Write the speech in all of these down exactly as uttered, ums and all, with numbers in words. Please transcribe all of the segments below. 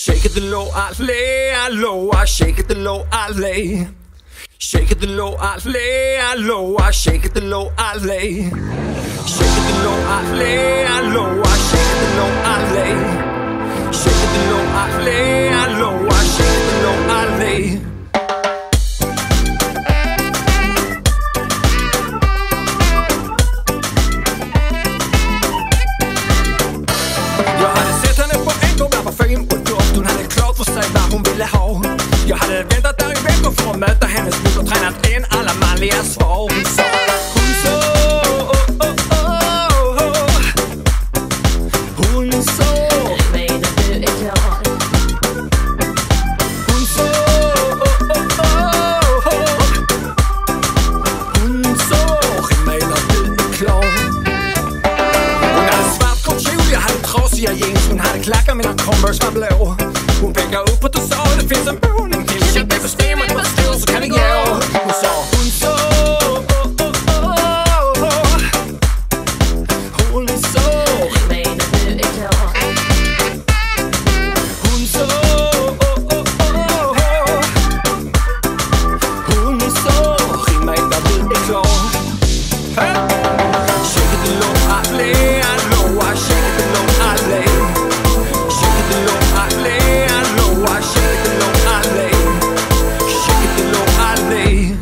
Shake it low, I lay, I low, I shake it low, I lay. Shake it low, I lay, I low, I shake it low, I lay. Shake it low, I lay, I low, I shake it low, I lay. Shake it low, I lay, I low, I shake it low, I lay. Jag hade sett henne på en gång, jag var fin och doft. Hon hade klart för sig vad hon ville ha. Jag hade väntat där i veckor för att möta hennes bok och tränat in alla manliga svar. Hon sa, hon sa, oh, oh, oh, oh. Hon sa, ring mig när du är klar. hon sa, oh, oh, oh, oh. Hon sa, ring mig när du är klar. Hon hade svart kort kjol, jag hade trasiga jeans. Hon hade klackar, mina Converse var blå. Hon pekade uppåt och sa, det finns en boning till. Check det systemet, det var stor så kan det gå. Hon sa, hon sa, oh, oh, oh, oh. Hon sa, Ring mig när du är klar. hon sa, oh, oh, oh, oh. Hon sa, ring mig när du är klar. Hey! Shake it low, I lay, I low, I shake it low, I lay. Shake it low, I lay, I low, I shake it low, I lay. Shake it low, I lay.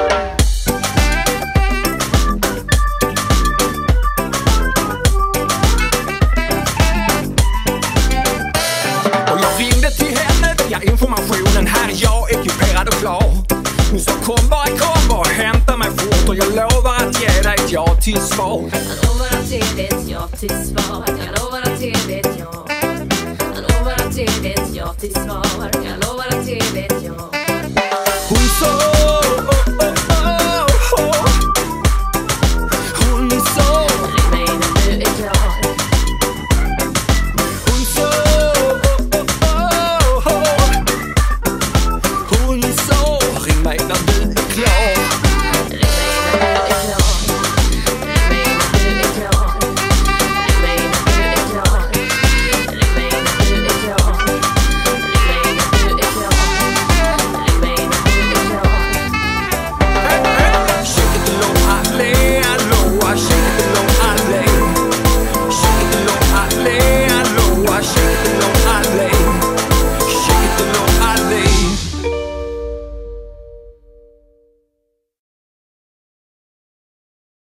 Och jag ringde till henne via informationen. Här är jag ekiperad och klar. Hon sa, kom bara, kom bara, hämta mig fort. Och jag lovar att ge dig ett ja till svar. Jag lovar att ge dig ett ja till svar. Jag lovar att ge dig ett ja. Jag lovar att ge dig ett ja till svar.